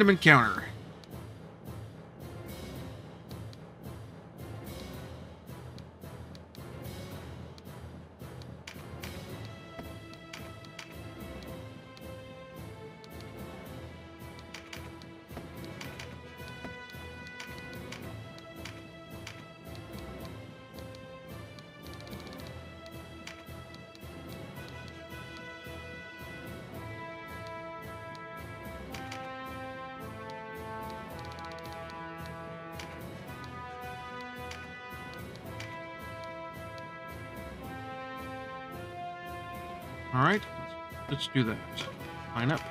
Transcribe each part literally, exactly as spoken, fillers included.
random encounter. All right, let's, let's do that. Line up.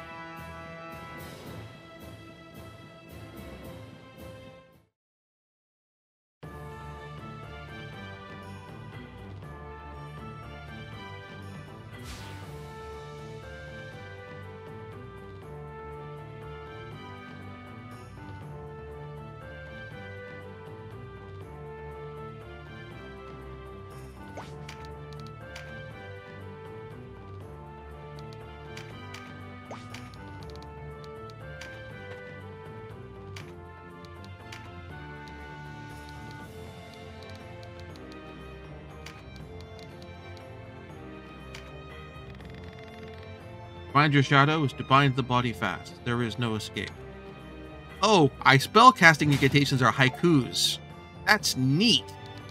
Find your shadow is to bind the body fast. There is no escape. Oh, I spellcasting incantations are haikus. That's neat.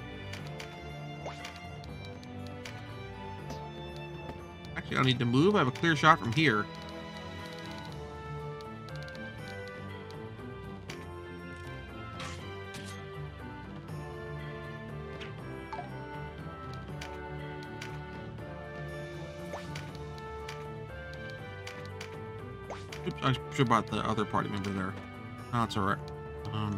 Actually, I don't need to move. I have a clear shot from here. Oops, I should have brought the other party member there. Oh, that's alright. Um...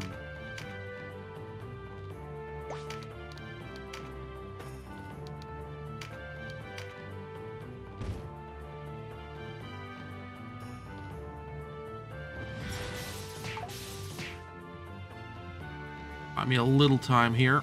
Buy me a little time here.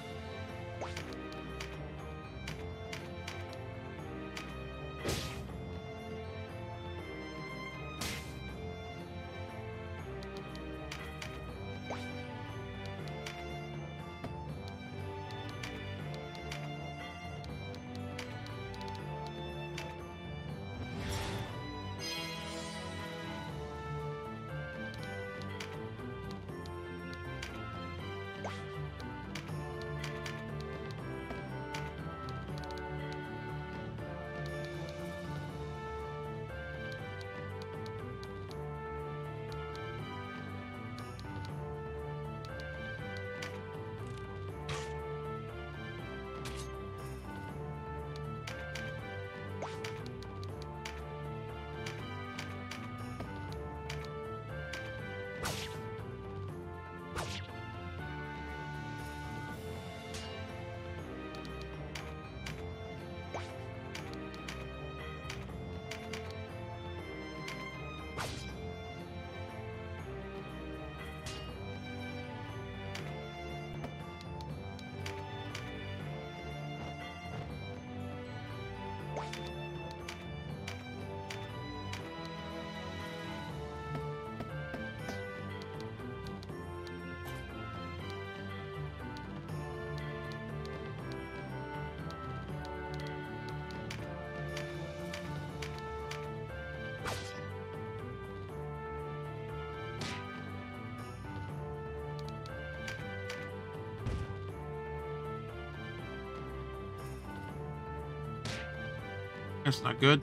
That's not good.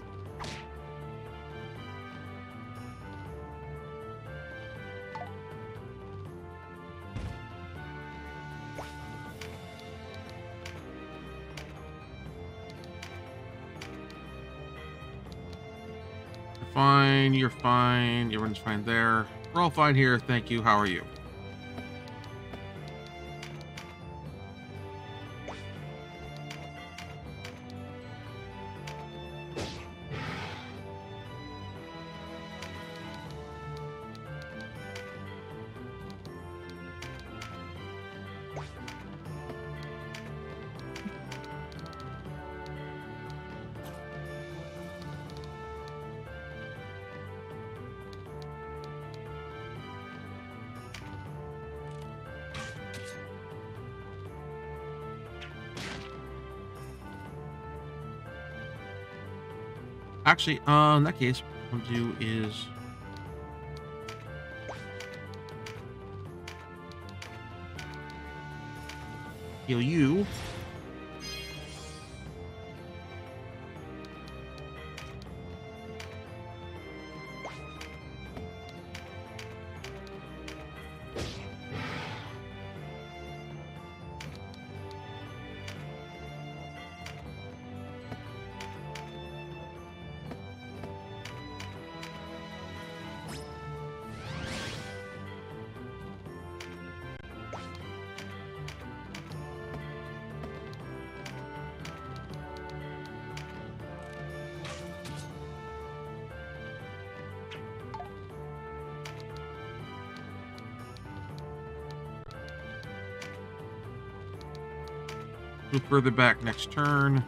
You're fine, you're fine, everyone's fine there. We're all fine here, thank you, how are you? Actually, uh, in that case, what I'll do is heal you. Move further back next turn.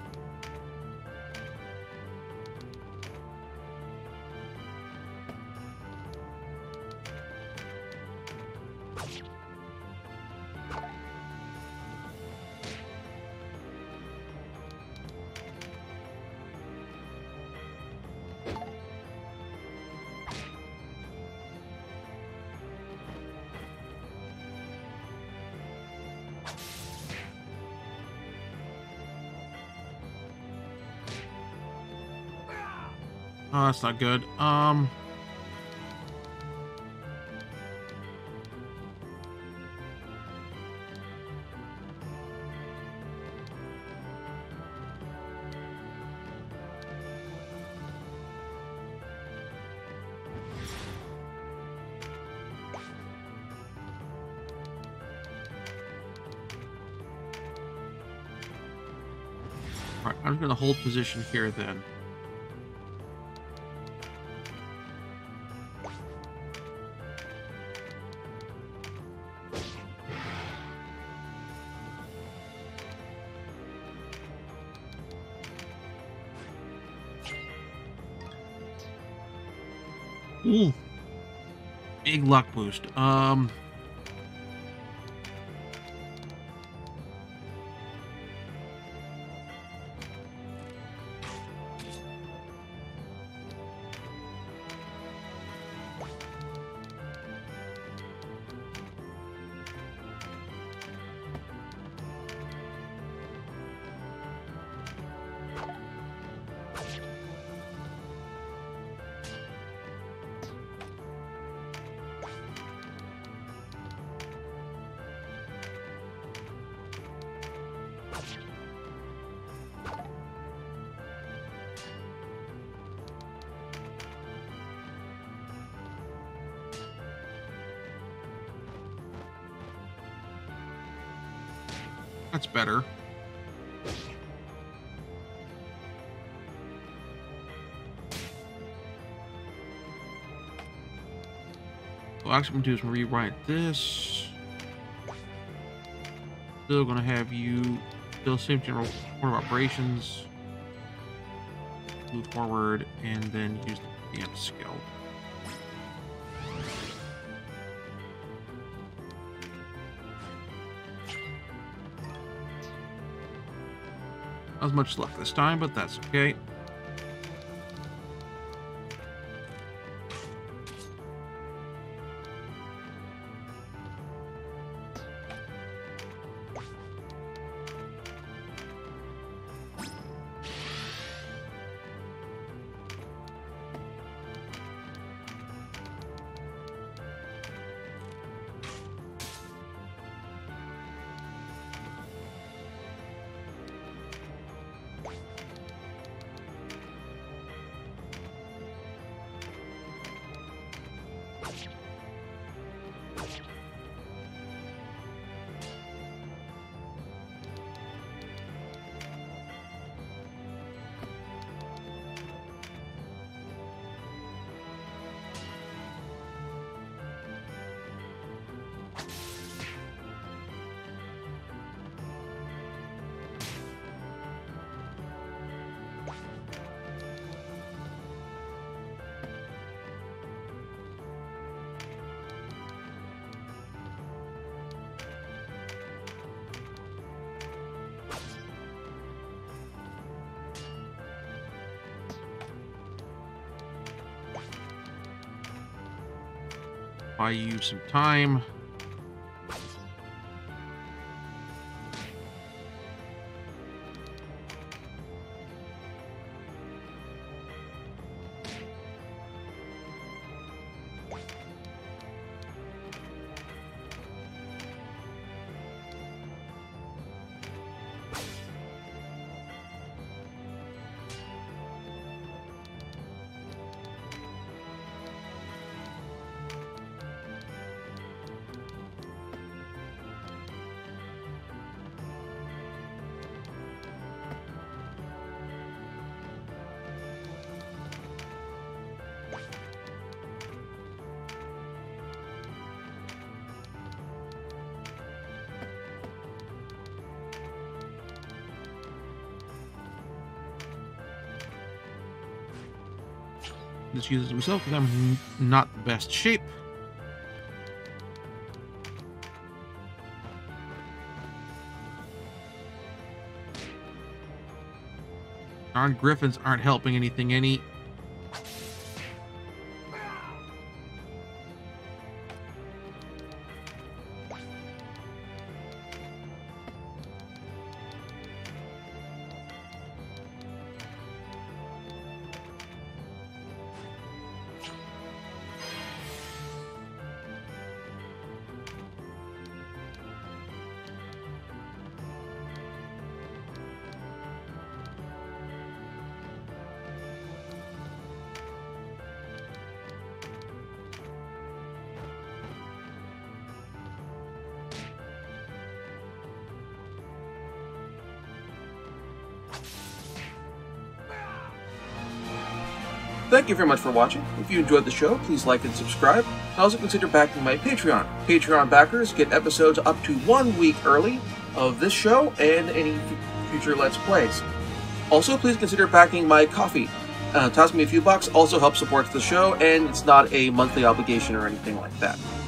Oh, that's not good. Um... Alright, I'm going to hold position here then. Ooh. Big luck boost. Um... That's better. So actually, I'm going to do is rewrite this. Still going to have you still same general order of operations. Move forward and then use the P M skill. Not as much luck this time, but that's okay. buy you some time. Just use it myself because I'm not the best shape. Darn griffins aren't helping anything any. Thank you very much for watching. If you enjoyed the show, please like and subscribe. Also consider backing my Patreon. Patreon backers get episodes up to one week early of this show and any future Let's Plays. Also, please consider backing my Ko-fi. Uh, toss me a few bucks, also helps support the show, and it's not a monthly obligation or anything like that.